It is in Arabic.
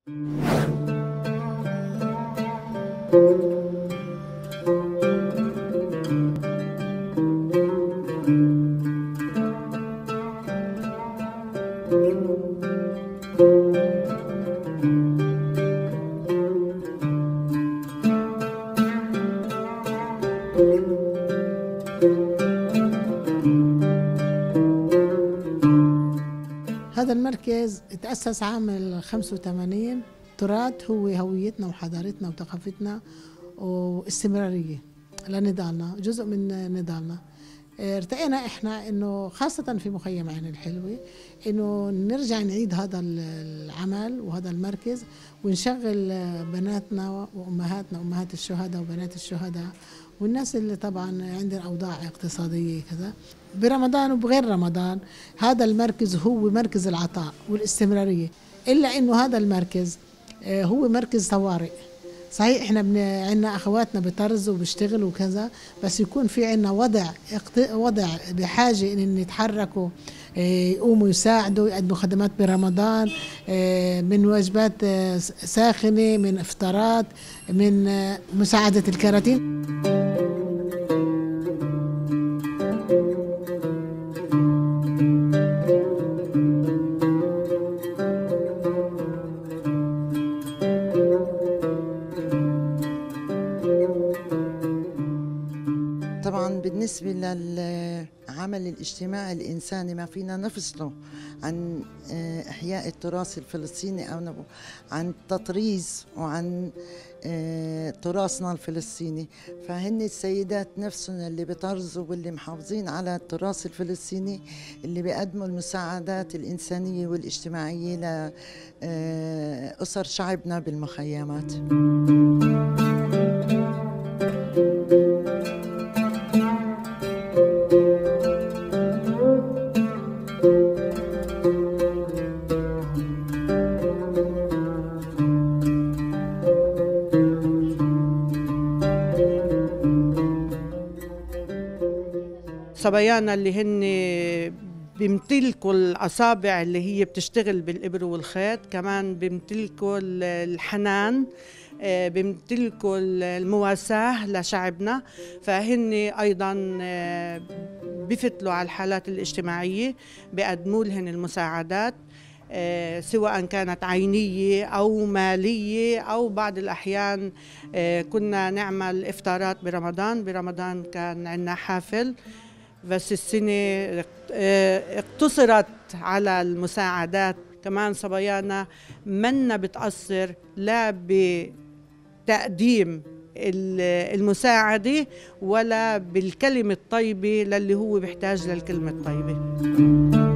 هذا المركز تأسس عام 85. تراث هو هويتنا وحضارتنا وثقافتنا واستمرارية لنضالنا، جزء من نضالنا. ارتقينا احنا انه خاصة في مخيم عين الحلوة انه نرجع نعيد هذا العمل وهذا المركز، ونشغل بناتنا وامهاتنا، امهات الشهداء وبنات الشهداء والناس اللي طبعا عندنا اوضاع اقتصادية كذا برمضان وبغير رمضان. هذا المركز هو مركز العطاء والاستمرارية، الا انه هذا المركز هو مركز طوارئ. صحيح احنا عندنا اخواتنا بطرز وبيشتغلوا وكذا، بس يكون في عندنا وضع بحاجه ان يتحركوا، يقوموا يساعدوا، يقدموا خدمات برمضان، من وجبات ساخنه، من افطارات، من مساعده الكراتين. طبعا بالنسبة للعمل الاجتماعي الإنساني ما فينا نفصله عن إحياء التراث الفلسطيني أو عن التطريز وعن تراثنا الفلسطيني. فهن السيدات نفسهم اللي بيطرزوا واللي محافظين على التراث الفلسطيني، اللي بيقدموا المساعدات الإنسانية والاجتماعية لأسر شعبنا بالمخيمات. صبايانا اللي هن بيمتلكوا الأصابع اللي هي بتشتغل بالإبر والخيط، كمان بيمتلكوا الحنان، بيمتلكوا المواساة لشعبنا. فهن أيضا بفتلوا على الحالات الاجتماعية، بيقدموا لهن المساعدات سواء كانت عينية أو مالية، أو بعض الأحيان كنا نعمل إفطارات برمضان كان عندنا حافل، بس السنة اقتصرت على المساعدات. كمان صبايانا منا بتأثر لا بتقديم المساعدة ولا بالكلمة الطيبة للي هو بيحتاج للكلمة الطيبة.